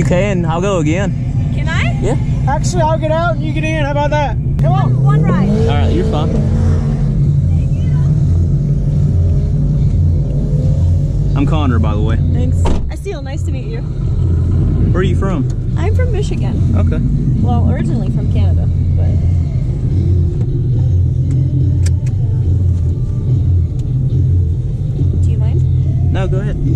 can. I'll go again. Can I? Yeah. Actually, I'll get out and you get in. How about that? Come on. One ride. All right, you're fine. I'm Connor, by the way. Thanks. I see you. Nice to meet you. Where are you from? I'm from Michigan. Okay. Well, originally from Canada, but... Do you mind? No, go ahead.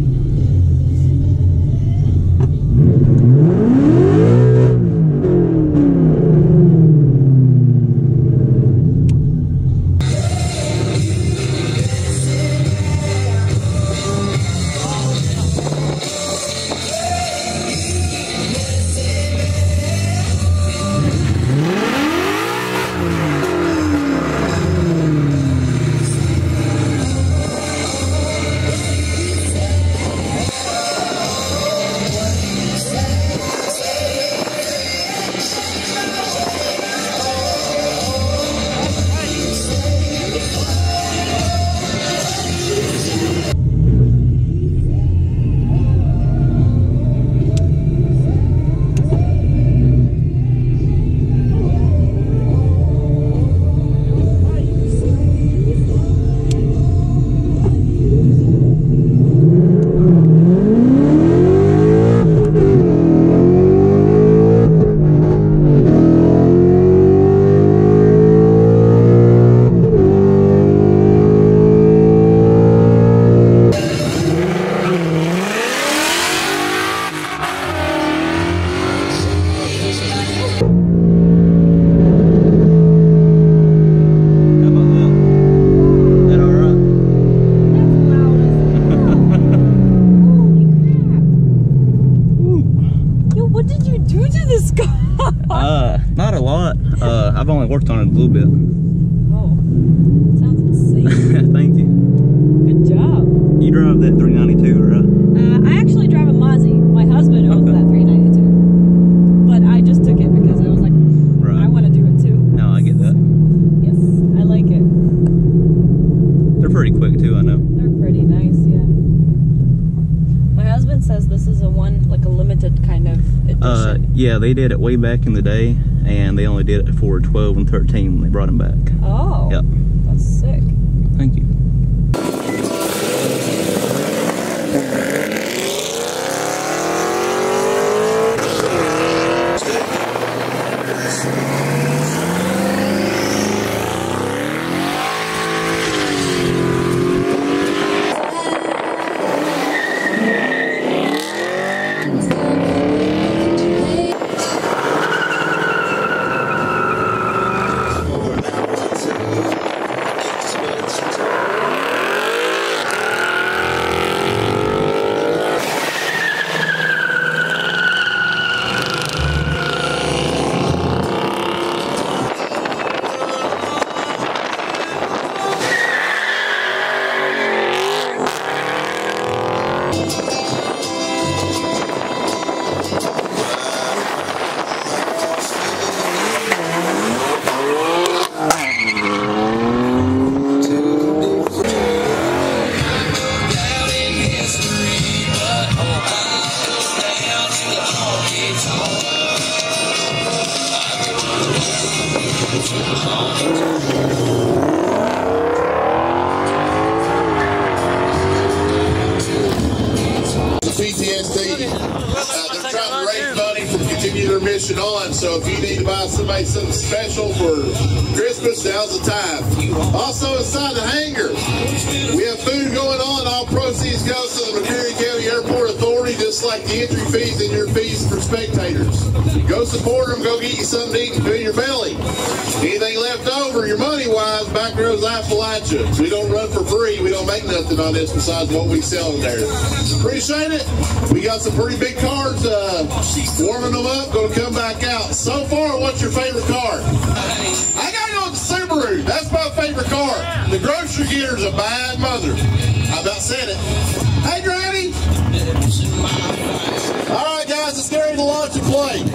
Not a lot. I've only worked on it a little bit. Oh, sounds insane. Thank you. Good job. You drive that 392, right? I actually drive a Mazda. My husband owns that 392. But I just took it because I was like, I want to do it too. No, I get that. Yes, I like it. They're pretty quick too, I know. They're pretty nice, yeah. My husband says this is a limited kind of edition. Yeah, they did it way back in the day, and they only did it for 12 and 13 when they brought them back. Oh, yep. That's sick. Thank you. Mission on, so if you need to buy somebody something special for Christmas, now's the time. Also inside the hangar, we have food going on. All proceeds go to the McCreary County Airport Authority, just like the entry fees and your fees for spectators. Go support them, go get you something to eat and fill your belly. Anything left over, your money-wise, Backroads of Appalachia. We don't run for free. We don't make nothing on this besides what we sell in there. Appreciate it. We got some pretty big cars, warming them up, going to come back out. So far, what's your favorite car? I got to go with the Subaru. That's my favorite car. The grocery gear's a bad mother. I about said it. Hey, Granny. All right, guys, let's get ready to launch and play.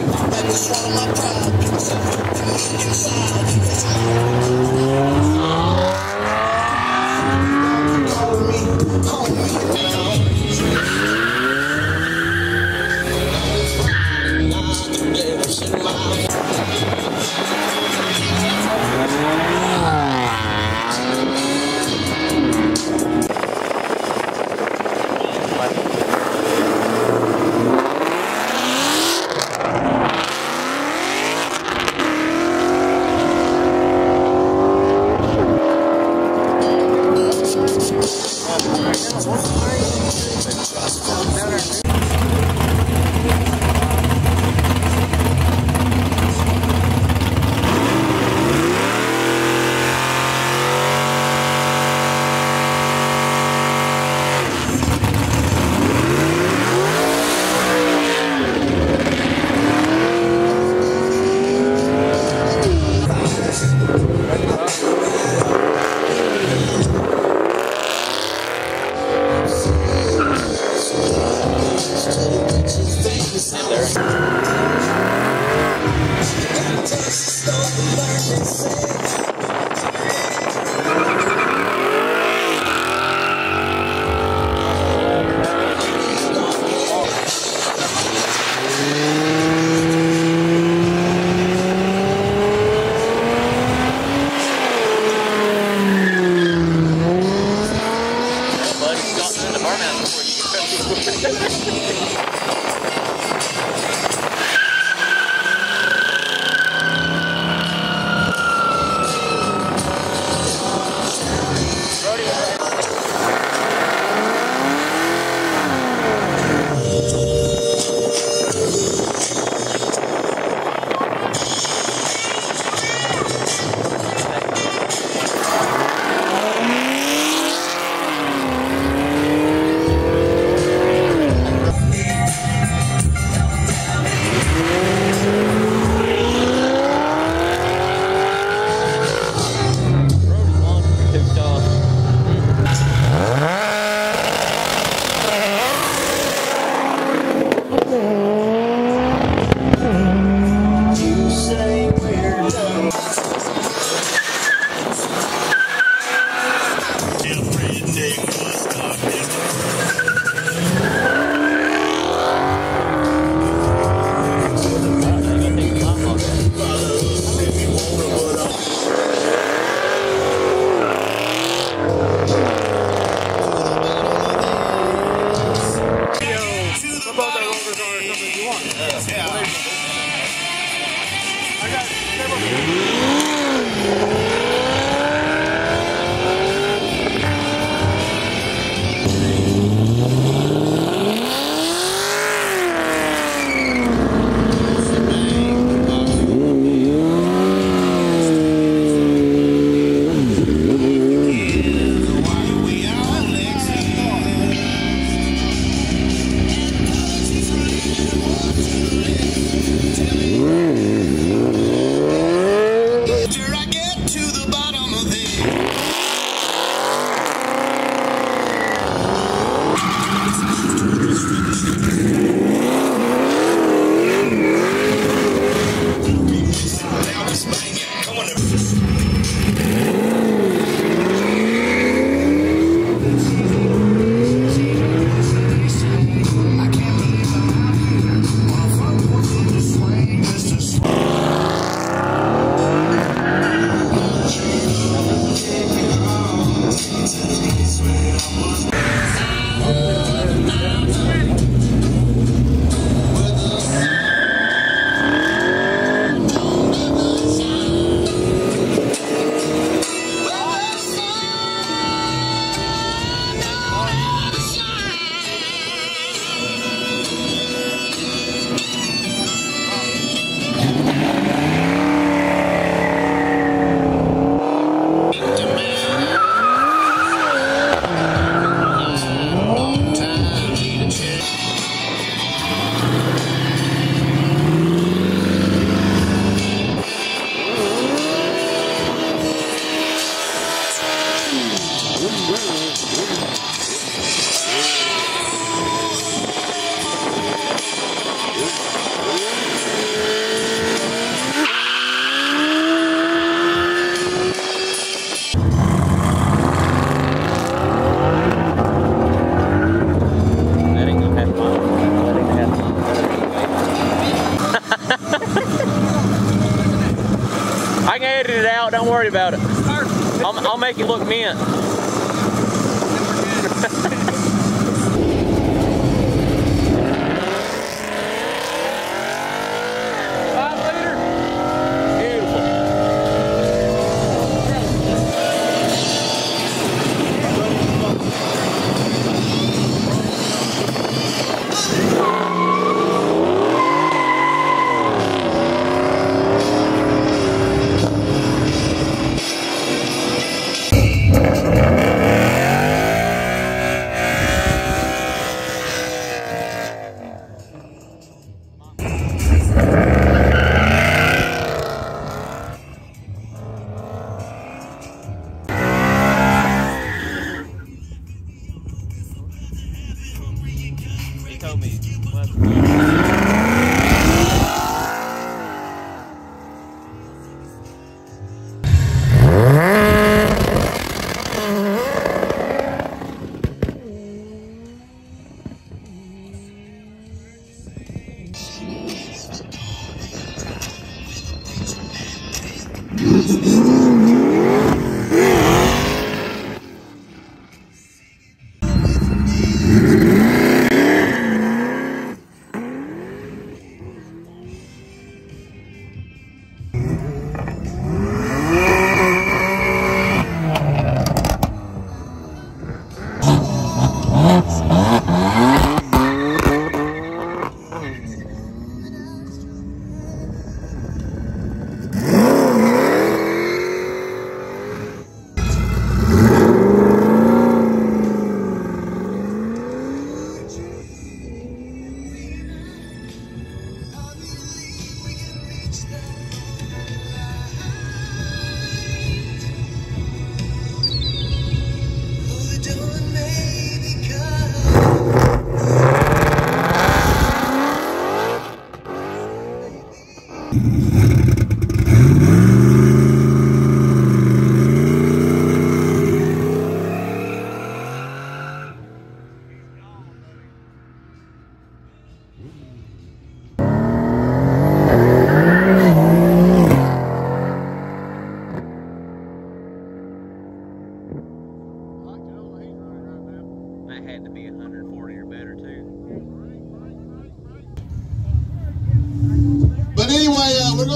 I can edit it out, don't worry about it. I'll make it look mint.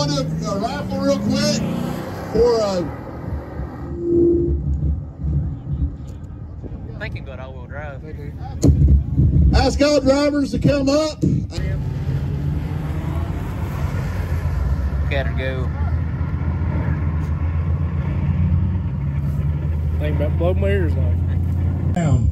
want to do a rifle real quick for Thinking good all-wheel drive. ask all drivers to come up. Gotta go. Think about blow my ears like. Down.